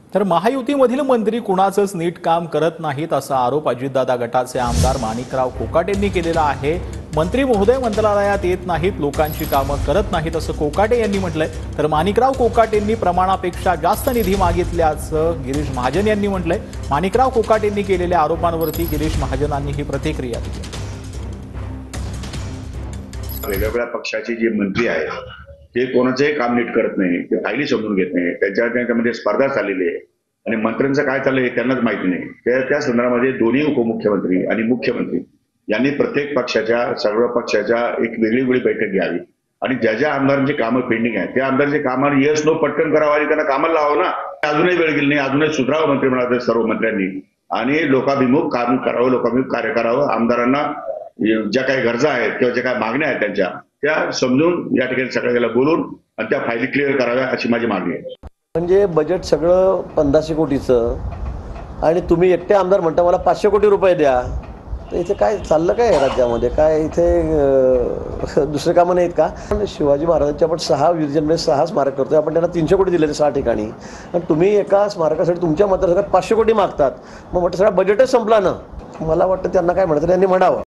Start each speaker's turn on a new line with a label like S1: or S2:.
S1: तर महायुतीमधील मंत्री कुणाचंच नीट काम करत नाहीत असा आरोप अजितदादा गटाचे आमदार माणिकराव कोकाटे यांनी केलेला आहे। मंत्री महोदय मंत्रालयात येत नाहीत, लोकांची कामं करत नाहीत असं कोकाटे यांनी म्हटलंय। तर माणिकराव कोकाटेंनी प्रमाणापेक्षा जास्त निधी मागितल्याचं गिरीश महाजन यांनी म्हटलंय। माणिकराव कोकाटेंनी केलेल्या आरोपांवरती गिरीश महाजनांनी ही प्रतिक्रिया दिली।
S2: वेगवेगळ्या पक्षाचे जे मंत्री आहेत ते कोणाचंही काम नीट करत नाही, ते फायली समजून घेत नाही, त्यांच्यामध्ये स्पर्धा चाललेली आहे आणि मंत्र्यांचं काय चाललंय हे त्यांनाच माहिती नाही। त्या संदर्भामध्ये दोन्ही उपमुख्यमंत्री आणि मुख्यमंत्री यांनी प्रत्येक पक्षाच्या सर्व पक्षाच्या एक वेगळी बैठक घ्यावी आणि ज्या ज्या आमदारांची कामं पेंडिंग आहेत त्या आमदारांची कामांना यस नो पटकन करावं आणि त्यांना कामाला लावावं ना। अजूनही वेळ गेली नाही, अजूनही सुधारावं मंत्रिमंडळातील सर्व मंत्र्यांनी आणि लोकाभिमुख काम करावं, लोकाभिमुख कार्य करावं। आमदारांना ज्या काही गरजा आहेत किंवा ज्या काही मागण्या आहेत त्या समजून या ठिकाणी सगळ्याला बोलून आणि त्या फायली क्लिअर कराव्या अशी माझी मागणी आहे।
S3: म्हणजे बजेट सगळं 1500 कोटीचं आणि तुम्ही एकटे आमदार म्हणता मला 500 कोटी रुपये द्या, तर इथे काय चाललं काय राज्यामध्ये? काय इथे दुसरे कामं नाहीत का? शिवाजी महाराजांचे आपण 6 विजनमध्ये 6 स्मारक करतोय, आपण त्यांना 300 कोटी दिले 6 ठिकाणी आणि तुम्ही एका स्मारकासाठी तुमच्या मतदारसंघात 500 कोटी मागतात। मग म्हटलं सगळं बजेटच संपला ना। मला वाटतं त्यांना काय म्हणायचं त्यांनी म्हणावं।